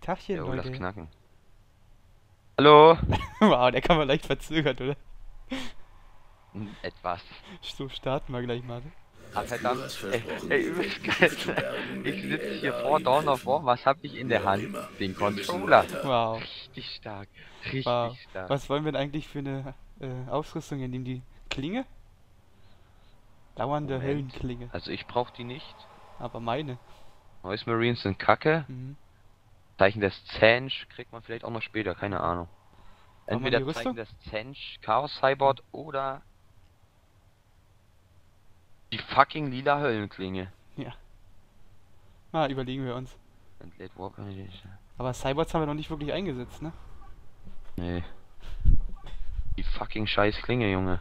Tachchen, Jo, lass Leute. knacken. Hallo? Wow, der kann man leicht verzögert, oder? Etwas. So starten wir gleich mal. Ne? Ah, verdammt. Was Ey, versprochen, übelst wird geil. nicht zu bergen, Ich wenn die sitze hier vor Eldari Dawn of War. wissen. Was habe ich in Wie der auch Hand? immer, Den wir müssen Controller. weiter. Wow, Richtig stark. Richtig wow. stark. Was wollen wir denn eigentlich für eine Ausrüstung nehmen? Die Klinge? Dauernde Moment. Höllenklinge. Also ich brauche die nicht. Aber meine. Noise Marines sind kacke. Mhm. Zeichen des Zench kriegt man vielleicht auch noch später, keine Ahnung. Brauchen wir Entweder die Rüstung? Zeichen des Zench, Chaos Cyborg oder die fucking lila Höllenklinge. Ja. Ah, überlegen wir uns. Entlädt Warp Ammunition. Aber Cyborgs haben wir noch nicht wirklich eingesetzt, ne? Nee. Die fucking scheiß Klinge, Junge.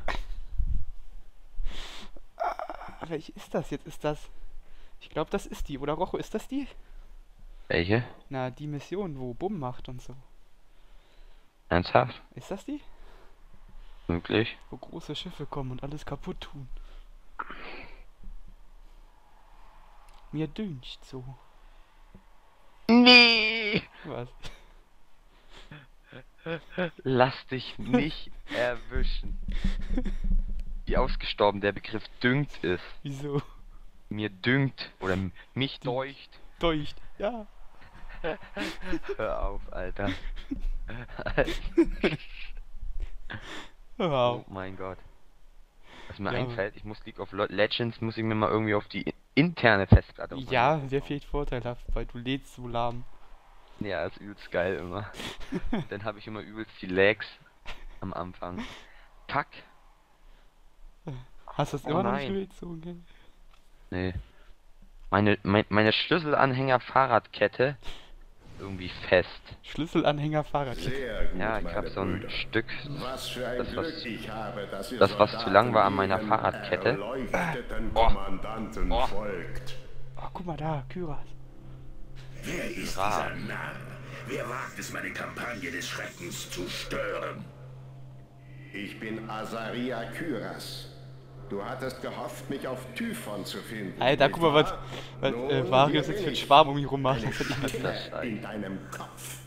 Ah, welche ist das jetzt? Ist das... Ich glaube, das ist die. Oder Rocho, ist das die? Welche? Na, die Mission, wo Bumm macht und so. Ernsthaft? Ist das die? Möglich? Wo große Schiffe kommen und alles kaputt tun. Mir düncht so. Nee! Was? Lass dich nicht erwischen. Wie ausgestorben der Begriff düngt ist. Wieso? Mir düngt oder mich deucht. Deucht. Ja. Hör auf, Alter. Wow. Oh mein Gott. Was mir Ja. einfällt, ich muss League of Legends, muss ich mir mal irgendwie auf die interne Festplatte auf Ja, wäre vielleicht vorteilhaft, weil du lädst so lahm. Ja, ist übelst geil immer. Dann habe ich immer übelst die Lags am Anfang. Fuck. Hast du das Oh immer noch nicht nein. durchgezogen? Nee. Meine Schlüsselanhänger Fahrradkette irgendwie fest. Schlüsselanhänger Fahrradkette. Sehr gut, Ja, ich meine habe so ein Brüder. Stück, Was für ein das, was- Glück ich habe, dass ihr das, was zu lang war an Soldaten meiner ihrem Fahrradkette. erleuchteten Oh. Kommandanten Oh. folgt. Oh, guck mal da, Kyras. Wer ist Rat. dieser Narr? Wer wagt es, meine Kampagne des Schreckens zu stören? Ich bin Azaria Kyras. Du hattest gehofft, mich auf Typhon zu finden. Alter, nicht guck mal, wahr? was Nun, Varius hier jetzt bin für einen ich. Schwarm um mich rum macht. Eine Das hätte ich nicht das Schande in deinem Kopf.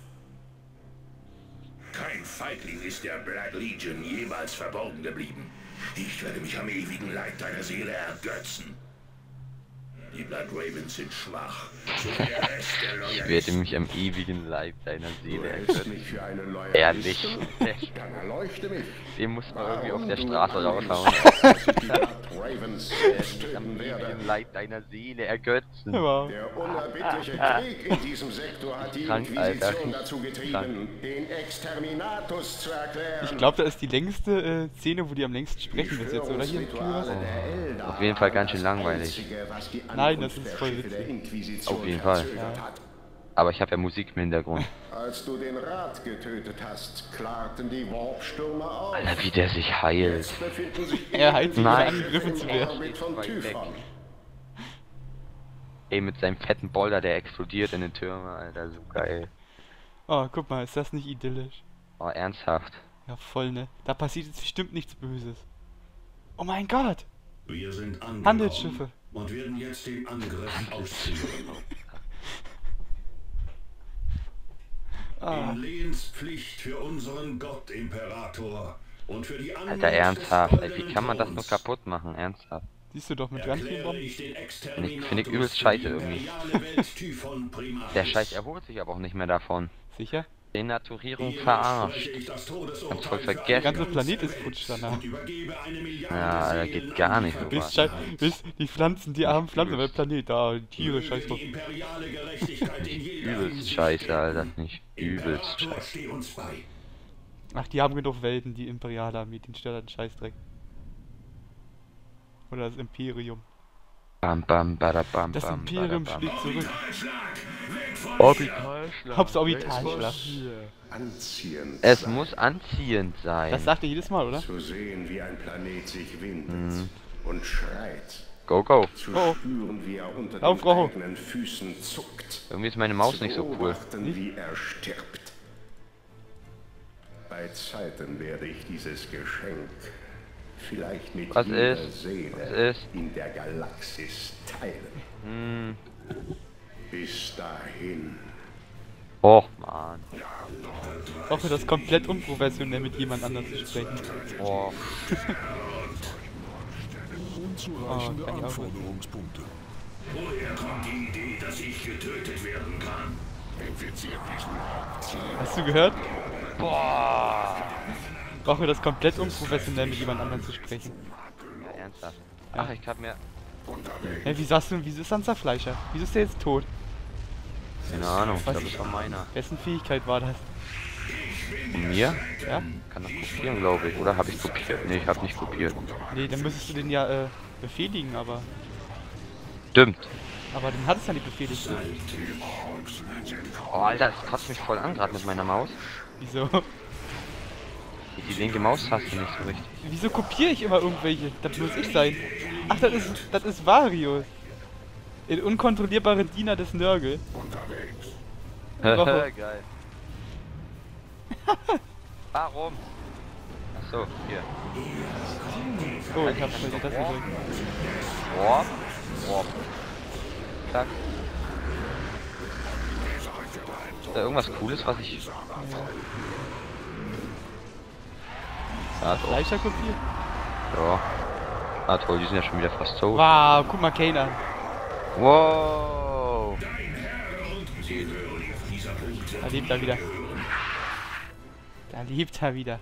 Kein Feigling ist der Black Legion jemals verborgen geblieben. Ich werde mich am ewigen Leid deiner Seele ergötzen. Die Blood Ravens sind schwach, so wie der Rest der Ich werde Loyalisten. mich am ewigen Leib deiner Du Seele hältst ergötzen. mich für einen Ehrlich. Loyalisten? Dann erleuchte mich. Den muss man irgendwie auf Warum der du Straße annimmst, raushauen. dass ich die Blood Ravens selbst Mich am töten werde. ewigen Leib deiner Seele ergötzen. Wow. Der unerbittliche Krieg in diesem Sektor hat die Krank, Alter. Inquisition dazu getrieben, Krank. den Exterminatus zu erklären. Ich glaube, das ist die längste Szene, wo die am längsten sprechen bis jetzt, oder hier? Kyras? Auf jeden Fall ganz schön langweilig. Nein, das ist voll witzig. Auf jeden Fall. Aber ich habe ja Musik im Hintergrund. Als du den Rat getötet hast, klarten die Warpstürme auf. Alter, wie der sich heilt. Jetzt befinden sich Er heilt sich, Nein. angegriffen zu werden. Orbit von Weit weg. Typhon. Ey, mit seinem fetten Boulder, der explodiert in den Türmen, Alter, so geil. Oh, guck mal, ist das nicht idyllisch? Oh, ernsthaft. Ja, voll, ne? Da passiert jetzt bestimmt nichts Böses. Oh mein Gott! Wir sind angekommen Handelsschiffe. und werden jetzt den Angriff ausführen. Ah, In Lehenspflicht für unseren Gott Imperator und für die Anwalt Alter, ernsthaft. des Ey, wie goldenen kann man das nur Throns kaputt machen? Ernsthaft. siehst du doch mit ganz vielen erkläre Bomben. ich den Find ich übelst Exterminatus scheiße für die irgendwie. imperiale Welt Typhon Primaris. Der Scheiß erholt sich aber auch nicht mehr davon. Sicher? Denaturierung Hiermit verarscht. spreche ich das Todesurteil Ganz voll für vergessen. eine Der ganze ganze Planet ist Welt futsch danach. und übergebe 1 Milliarde Ja, Alter, Seelen geht gar an die nicht so Bis, Verbundenheit. bis die Pflanzen, die armen Pflanzen bei übelst. Planet, da, Tiere, Möge scheiß drauf. die imperiale Gerechtigkeit in jeder Übelst Hinsicht scheiße, gelten. Alter. Nicht übelst Imperator, scheiße. steh uns bei. Ach, die haben genug Welten, die Imperiale Armee, den stört ein Scheißdreck. Oder das Imperium. Bam, bam, bada, bam, Das bam, Imperium bada, bam. schlägt zurück. Orbitalschlag! Weg von Orbitalschlag. Hab's Orbitalschlag. Anziehend Es sein. muss anziehend sein. Das sagt er jedes Mal, oder? Zu sehen, wie ein Planet sich windet und schreit. Go, go. Zu Oh. spüren, wie er unter Lauf, den Rocho. eigenen Füßen zuckt. Irgendwie ist meine Maus Zu nicht so cool. beobachten, wie er stirbt. Bei Zeiten werde ich dieses Geschenk vielleicht mit Was jeder ist? Seele Was ist? in der Galaxis teilen. Bis dahin Och, Mann. Ich hoffe, das ist komplett unprofessionell mit jemand anderem zu sprechen. Oh. Unzureichende kann ich auch wohl. Anforderungspunkte. Woher kommt die Idee, dass ich getötet werden kann? Hast du gehört? Boah. Ich hoffe, das ist komplett unprofessionell mit jemand anderem zu sprechen. Ja, ernsthaft. Ach, ich hab mir... Hä, wieso ist Sansa Fleischer? Wieso ist der jetzt tot? Keine Ahnung, ich Was? glaube, das war meiner. Wessen Fähigkeit war das? Von mir? Ja? Kann das kopieren, glaube ich. Oder habe ich kopiert? Nee, ich habe nicht kopiert. Nee, dann müsstest du den ja befehligen, aber Stimmt. den hat es ja nicht befehligt. Oh, Alter, das kotzt mich voll an, gerade mit meiner Maus. Wieso? Die linke Maustaste nicht so richtig. Wieso kopiere ich immer irgendwelche? Das muss ich sein. Ach, das ist Varius. Der unkontrollierbare Diener des Nörgel. Warum? Geil. Warum? Achso, hier. Oh, ich hab vielleicht das gedrückt. Warp. Warp. Zack. Ist da irgendwas Cooles, was ich... Ja, doch. Fleischer kopiert? Ja. Ah toll, die sind ja schon wieder fast tot. Wow, guck mal, Kane. Wow. Da lebt er wieder. Da lebt er wieder.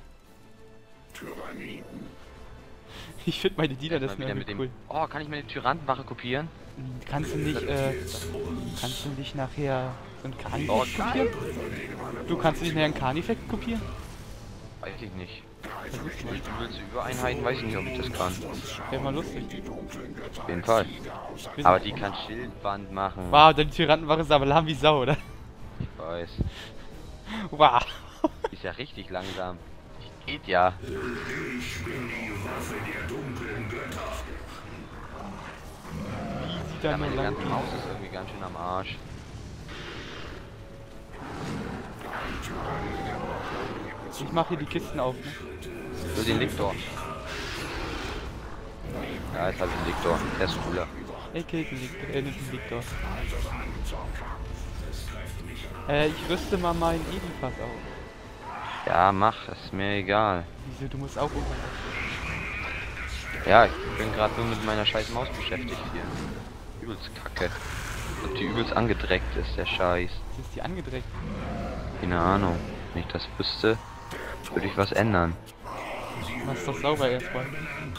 Ich finde meine Diener des Mal wieder Nörgel mit dem... cool. Oh, kann ich meine Tyrantenwache kopieren? Kannst du nicht nachher so ein Oh, Carnifex kopieren? Du kannst nicht nachher ein Carnifex kopieren? Weiß ich nicht. Versuch's mal. Übelste Übereinheiten, weiß ich nicht, ob ich das kann. Wäre mal lustig. Auf jeden Fall. Aber die kann Schildband machen. Wow, deine Tyrantenwache ist aber lahm wie Sau, oder? Ich weiß. Wow. Ist ja richtig langsam. Geht ja. Wie sieht Ja, da nur meine lang ganze Maus ist irgendwie ganz schön am Arsch. Ich mache hier die Kisten auf, ne? Für den Liktor. Ja, jetzt habe ich einen Liktor. Der ist cooler. Nicht den Victor. Ich rüste mal meinen Ebenfass auf. Ja, mach. Ist mir egal. Wieso, du musst auch irgendwann. Ja, ich bin gerade nur mit meiner scheiß Maus beschäftigt hier. Übelst kacke. Und die übelst angedreckt ist, der Scheiß. Jetzt ist die angedreckt. Keine Ahnung. Wenn ich das wüsste, würde ich was ändern. Mach's doch sauber erstmal.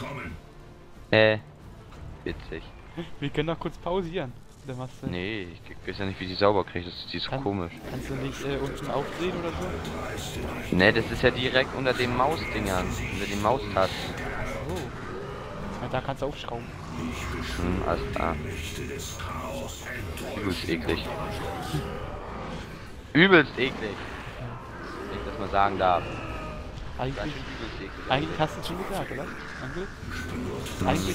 Witzig. Wir können doch kurz pausieren. Dann machst du. Nee, ich weiß ja nicht, wie sie sauber kriegt. Die ist so komisch. Kannst du nicht unten aufdrehen oder so? Ne, das ist ja direkt unter den Mausdingern. Unter den Maustasten. Oh. Ja, da kannst du aufschrauben. Alles klar. Übelst eklig. Übelst eklig. Wenn ich das mal sagen darf. Ganz Eigentlich, schön übelst eklig. eigentlich hast du schon gesagt, oder? Eigentlich?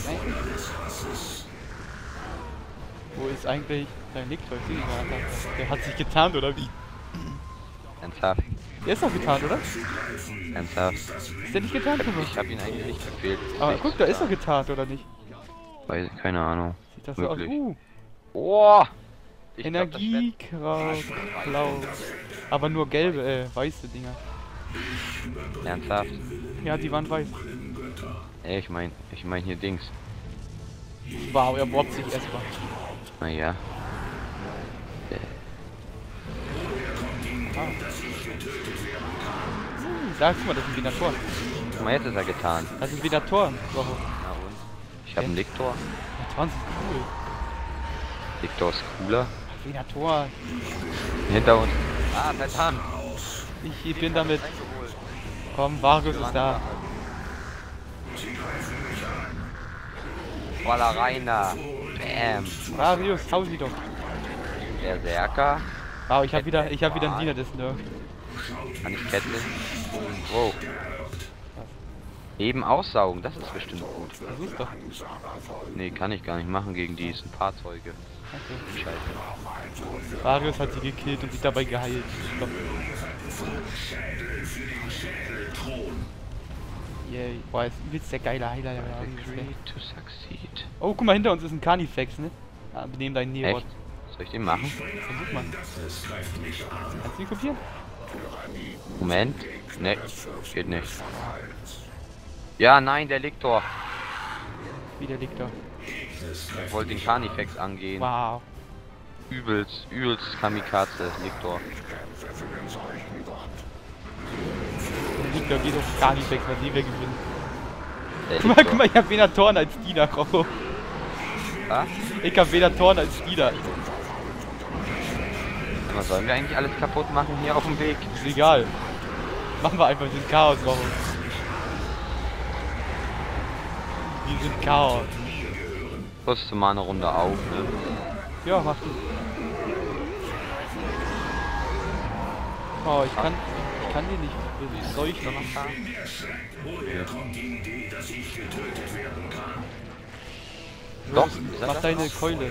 Wo ist eigentlich dein Liktor? Ich sehe ihn gerade. Der hat sich getarnt, oder wie? Ernsthaft. Der ist doch getarnt, oder? Ernsthaft. Ist der nicht getarnt, Thomas? Ich habe ihn eigentlich nicht befehlt. Aber guck, da ist er getarnt, oder nicht? Weiß ich, keine Ahnung. Sieht das so aus? Wirklich. Oh! Ich glaub, das Energiekraut, blau. Aber nur gelbe, weiße Dinger. wird ernsthaft. Ja, die waren weiß. Ey, ich mein hier Dings. Wow, er wobbt sich erstmal. Naja. Sag's mal, das sind Venatoren. Guck mal, jetzt ist er getan. Das sind Venatoren. Warum? Na und? Ich habe einen Liktor. Venatoren sind cool. Liktor ist cooler. Venatoren. Hinter uns. Ah, verdammt. Ich bin damit. Komm, Varus ist da. Voller rein da. Bam. Varius, hau sie doch. Berserker. Wow, ich hab wieder einen Diener des Nerf. Kann ich Kette? Wow. Eben aussaugen, das ist bestimmt gut. Versuch's doch. Nee, kann ich gar nicht machen gegen die sind Fahrzeuge. Okay. Scheiße. Varius hat sie gekillt und sich dabei geheilt. Stopp. Yay. Boah, ist übelst der geile Heiler, der Varius. Agree Ey. to succeed. Oh, guck mal, hinter uns ist ein Carnifex, ne? Ah, wir nehmen deinen Nerod. Echt? Soll ich den machen? Versuch mal. Kannst du ihn kopieren? Moment. Ne, geht nicht. Ja, nein, der Liktor. Wie der liegt da. Ich wollte den Carnifex angehen. Wow. Übelst Kamikaze, Liktor. Der liegt da geht auf gar nicht weg, weil sie wir gewinnen. Der Guck Liktor. mal, ich hab Venatoren als Diener, Rocho. Was? Ich hab Venatoren als Diener. Was sollen wir eigentlich alles kaputt machen hier auf dem Weg? Ist egal. Machen wir einfach den Chaos, Rocho. Wir sind Chaos. Kurz mal eine Runde auf, ne? Ja, mach du. Oh, ich kann die nicht leuchten. Woher kommt die Idee, dass ich getötet werden kann? Doch, Mach deine Keule.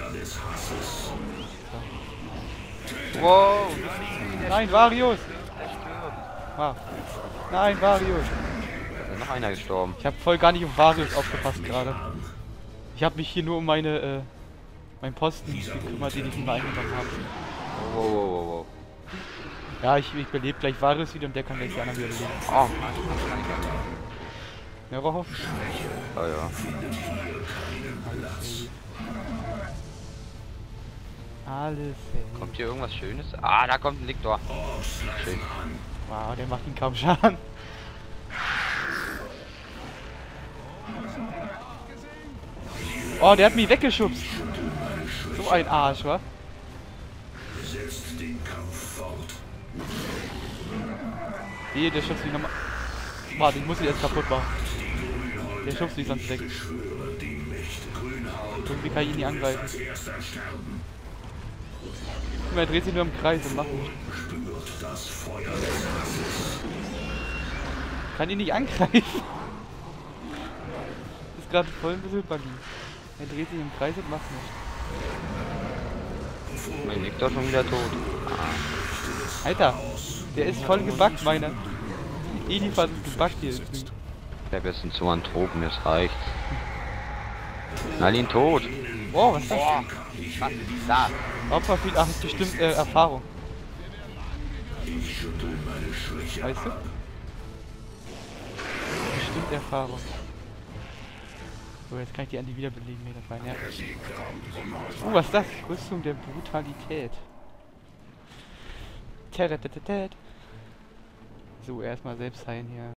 Wow! Nein, Varius! Ah. Nein, Varius! Da ist noch einer gestorben. Ich habe voll gar nicht auf Varius aufgepasst gerade. Ich habe mich hier nur um meinen Posten gekümmert, den ich immer eingenommen habe. Wow. Ja, ich belebe gleich Varius wieder und der kann gleich die anderen wieder beleben. Oh, Ja, Rocho? ja, ja. Alles safe. Kommt hier irgendwas Schönes? Ah, da kommt ein Liktor. Schön. Wow, der macht ihn kaum Schaden. Oh, der hat mich weggeschubst. So ein Arsch, wa? Setzt den Kampf fort. Nee, der schubst mich nochmal. Warte, ich muss ihn erst kaputt machen. Der schubst mich sonst weg. Irgendwie kann ich ihn nicht angreifen. Guck mal, er dreht sich nur im Kreis und macht nichts. Kann ihn nicht angreifen. Ist gerade voll ein bisschen buggy. Er dreht sich im Kreis und macht nichts. Mein Liktor schon wieder tot. Alter, der ist voll gebuggt, meiner. Elifant ist gebuggt hier. Der besten zu Anthropen, jetzt reicht's. Knall ihn tot. Oh, was ist das? Was ist das? Opfer viel, ach, ist bestimmt Erfahrung. Weißt du? Bestimmt Erfahrung. So, jetzt kann ich die Andi wiederbeleben, mir das rein, ja. Was ist das? Rüstung der Brutalität. Terretetet. So, erstmal selbst heilen hier.